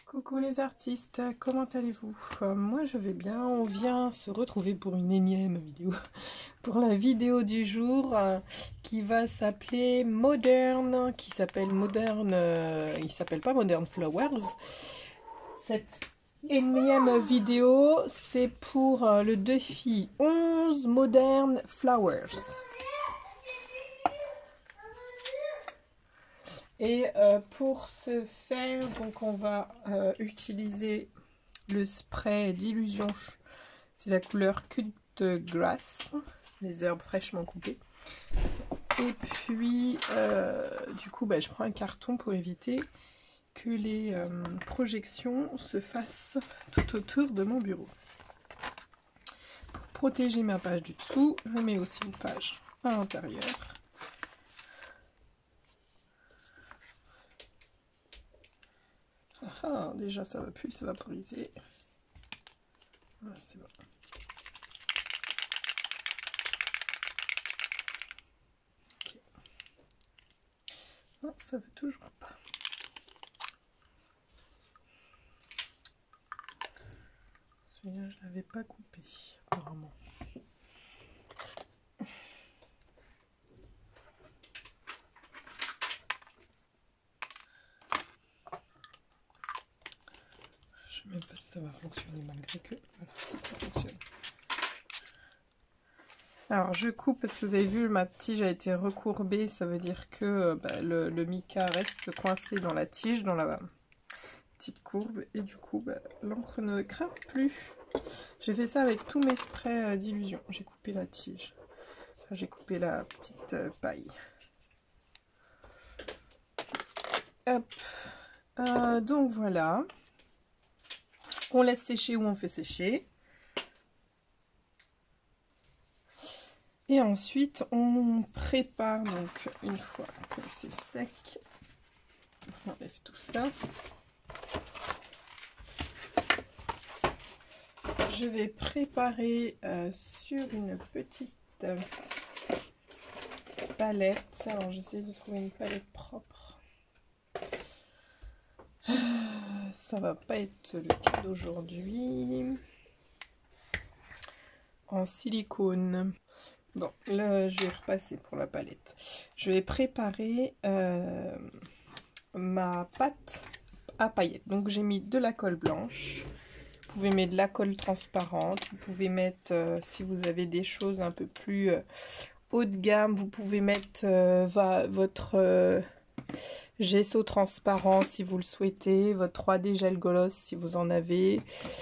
Coucou les artistes, comment allez-vous? Moi je vais bien, on vient se retrouver pour une énième vidéo, pour la vidéo du jour qui va s'appeler Modern, il s'appelle pas Modern Flowers. Cette énième vidéo, c'est pour le défi 11 Modern Flowers. Et pour ce faire, donc on va utiliser le spray d'illusion, c'est la couleur Cut de Grass, les herbes fraîchement coupées. Et puis du coup je prends un carton pour éviter que les projections se fassent tout autour de mon bureau. Pour protéger ma page du dessous, je mets aussi une page à l'intérieur. Ah, déjà ça va plus se vaporiser. Voilà, c'est bon. Okay. Non, ça veut toujours pas. Celui-là, je l'avais pas coupé, apparemment. Je sais même pas si ça va fonctionner malgré que. Voilà, si ça fonctionne. Alors je coupe parce que vous avez vu, ma tige a été recourbée, ça veut dire que le mica reste coincé dans la tige, dans la petite courbe, et du coup l'encre ne crame plus. J'ai fait ça avec tous mes sprays d'illusion. J'ai coupé la tige, enfin, j'ai coupé la petite paille. Hop. Donc voilà, on laisse sécher ou on fait sécher. Et ensuite, on prépare, donc une fois que c'est sec, on enlève tout ça. Je vais préparer sur une petite palette. Alors, j'essaie de trouver une palette propre. Ça va pas être le cas d'aujourd'hui. En silicone. Bon, là, je vais repasser pour la palette. Je vais préparer ma pâte à paillettes. Donc, j'ai mis de la colle blanche. Vous pouvez mettre de la colle transparente. Vous pouvez mettre, si vous avez des choses un peu plus haut de gamme, vous pouvez mettre votre gesso transparent si vous le souhaitez. Votre 3D gel gloss si vous en avez.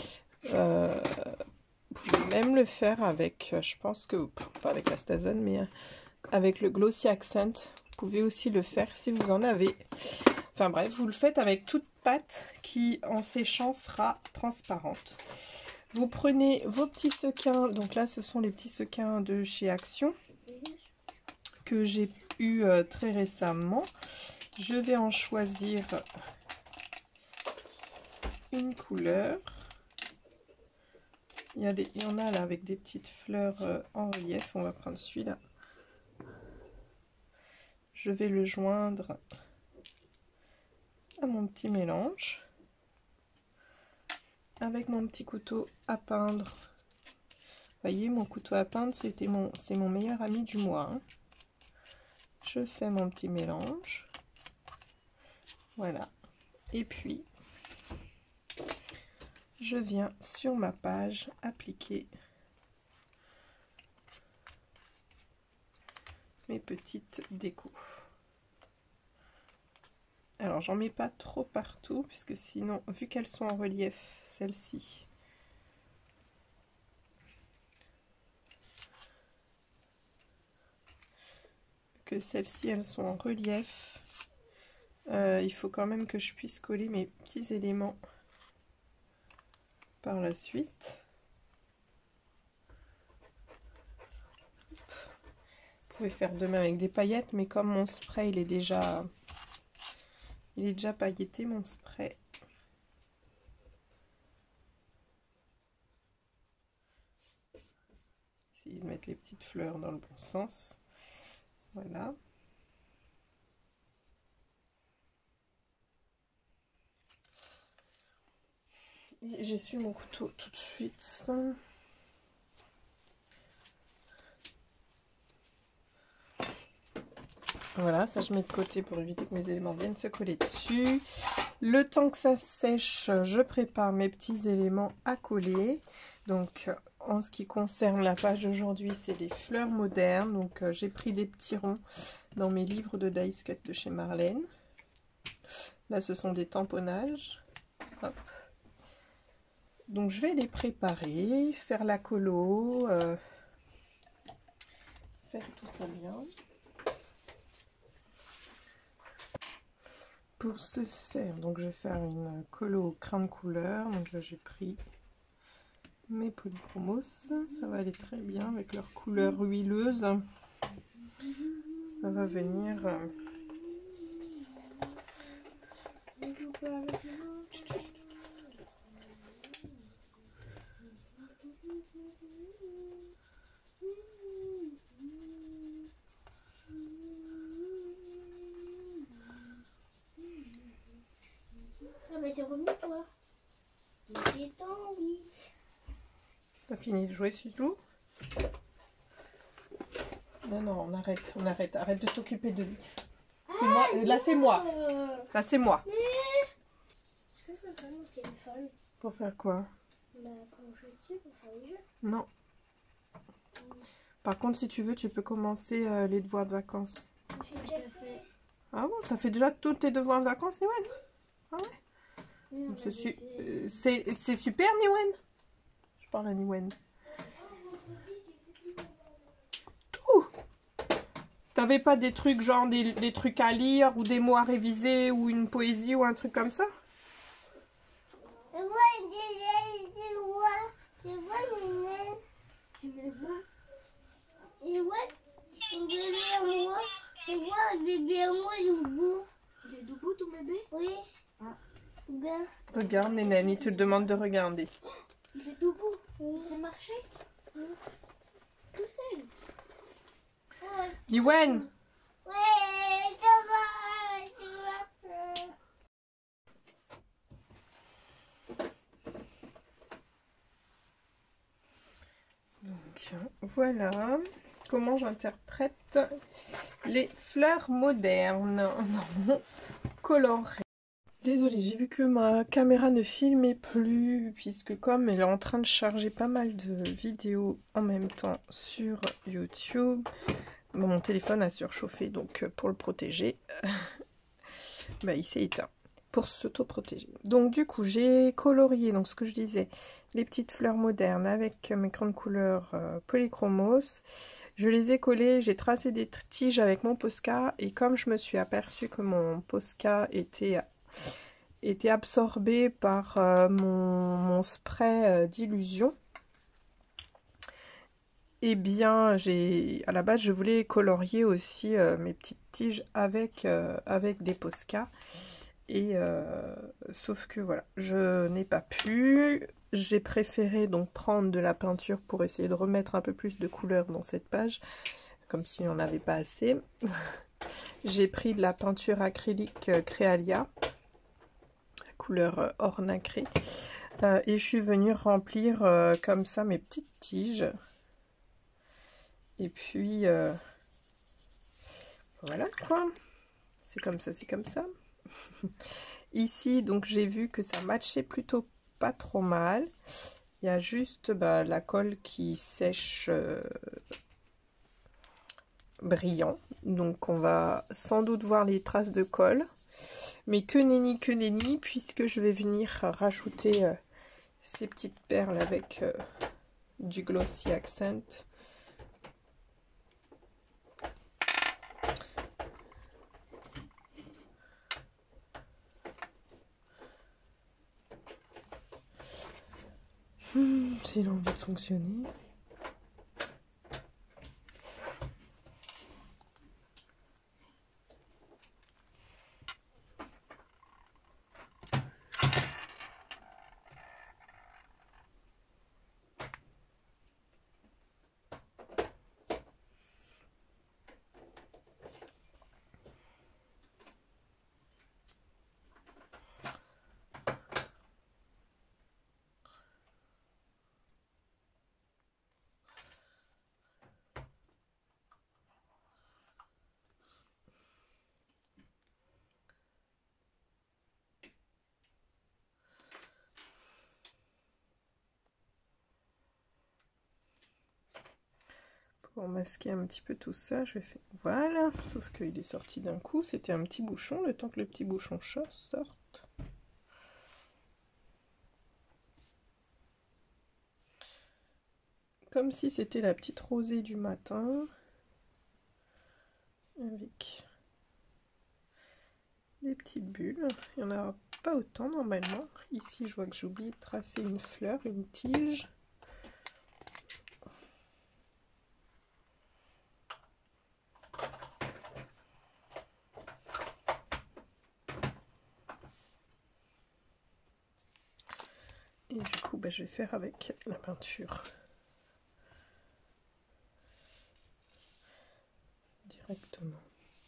Vous pouvez même le faire avec, je pense que, pas avec la Stazone, mais avec le Glossy Accent. Vous pouvez aussi le faire si vous en avez. Enfin bref, vous le faites avec toute pâte qui, en séchant, sera transparente. Vous prenez vos petits sequins. Donc là, ce sont les petits sequins de chez Action que j'ai eu très récemment. Je vais en choisir une couleur. Il y en a là avec des petites fleurs en relief. On va prendre celui-là. Je vais le joindre à mon petit mélange. Avec mon petit couteau à peindre. Vous voyez, mon couteau à peindre, c'est mon meilleur ami du mois. Hein. Je fais mon petit mélange. Voilà. Et puis, je viens sur ma page appliquer mes petites décos. Alors j'en mets pas trop partout puisque sinon, vu qu'elles sont en relief, celles-ci, elles sont en relief, il faut quand même que je puisse coller mes petits éléments par la suite. Vous pouvez faire de même avec des paillettes, mais comme mon spray il est déjà pailleté, mon spray. Essayez de mettre les petites fleurs dans le bon sens. Voilà. Et j'essuie mon couteau tout de suite. Voilà, ça je mets de côté pour éviter que mes éléments viennent se coller dessus. Le temps que ça sèche, je prépare mes petits éléments à coller. Donc en ce qui concerne la page d'aujourd'hui, c'est les fleurs modernes. Donc j'ai pris des petits ronds dans mes livres de Dies Cut de chez Marlène. Là ce sont des tamponnages. Hop. Donc je vais les préparer, faire la colo, faire tout ça bien. Pour ce faire, donc je vais faire une colo au crayon de couleur. Donc là j'ai pris mes polychromos, ça va aller très bien avec leur couleur huileuse. Ça va venir Ah bah t'es revenu toi. J'ai envie. T'as fini de jouer sur tout? Non, non, on arrête, arrête de t'occuper de lui. C'est moi, là c'est moi. Là c'est moi. Est-ce que ça fait mon téléphone? Pour faire quoi? Bah pour jouer dessus, pour faire les jeux. Non. Par contre, si tu veux, tu peux commencer les devoirs de vacances. J'ai déjà fait. Ah bon, t'as fait déjà tous tes devoirs de vacances, Niwen? Ah ouais? Oui, C'est super, Niwen? Je parle à Niwen. Tout! T'avais pas des trucs genre des trucs à lire ou des mots à réviser ou une poésie ou un truc comme ça? Il est debout ton bébé? Oui. Ah. Bien. Regarde, Nénane, il te demande de regarder. Il est debout. Il sait marcher? Tout seul. Niwen! Oui, ça va. Donc, voilà comment j'interprète les fleurs modernes dans mon coloré. Désolée, j'ai vu que ma caméra ne filmait plus, puisque comme elle est en train de charger pas mal de vidéos en même temps sur YouTube, mon téléphone a surchauffé, donc pour le protéger, bah, il s'est éteint pour s'auto-protéger. Donc du coup, j'ai colorié, donc ce que je disais, les petites fleurs modernes avec mes crayons de couleur polychromos. Je les ai collées, j'ai tracé des tiges avec mon Posca, et comme je me suis aperçue que mon Posca était absorbé par mon spray d'illusion, et bien à la base je voulais colorier aussi mes petites tiges avec des Posca, et sauf que voilà, je n'ai pas pu. J'ai préféré donc prendre de la peinture pour essayer de remettre un peu plus de couleur dans cette page, comme si on n'avait pas assez. J'ai pris de la peinture acrylique Créalia, couleur or nacré, et je suis venue remplir comme ça mes petites tiges, et puis voilà quoi, c'est comme ça, c'est comme ça. Ici donc j'ai vu que ça matchait plutôt pas trop mal, il y a juste la colle qui sèche brillant, donc on va sans doute voir les traces de colle. Mais que nenni, puisque je vais venir rajouter ces petites perles avec du Glossy Accent. S'il a envie de fonctionner. Pour masquer un petit peu tout ça, je vais faire... Voilà, sauf qu'il est sorti d'un coup, c'était un petit bouchon, le temps que le petit bouchon sorte. Comme si c'était la petite rosée du matin, avec des petites bulles. Il n'y en a pas autant normalement. Ici, je vois que j'ai oublié de tracer une fleur, une tige. Et du coup, je vais faire avec la peinture directement.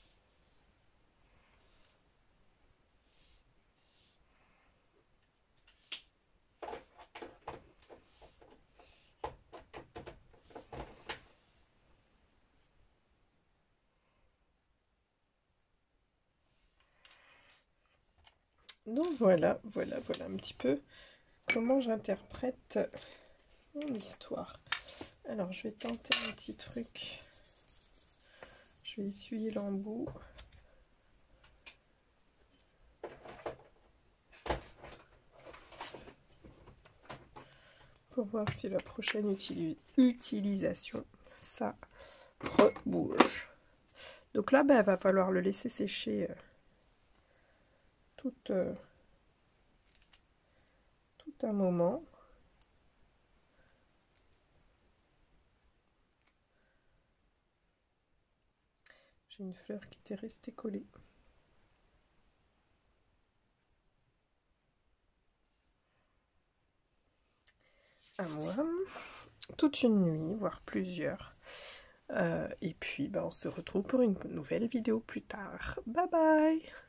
Donc voilà un petit peu comment j'interprète mon histoire. Alors je vais tenter un petit truc. Je vais essuyer l'embout. Pour voir si la prochaine utilisation, ça rebouge. Donc là, il va falloir le laisser sécher tout un moment. J'ai une fleur qui était restée collée. À moi, toute une nuit, voire plusieurs. Et puis, on se retrouve pour une nouvelle vidéo plus tard. Bye bye!